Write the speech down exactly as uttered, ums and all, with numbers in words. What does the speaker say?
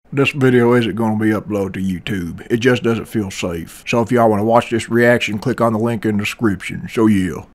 This video isn't going to be uploaded to YouTube. It just doesn't feel safe. So if y'all want to watch this reaction, click on the link in the description. So yeah.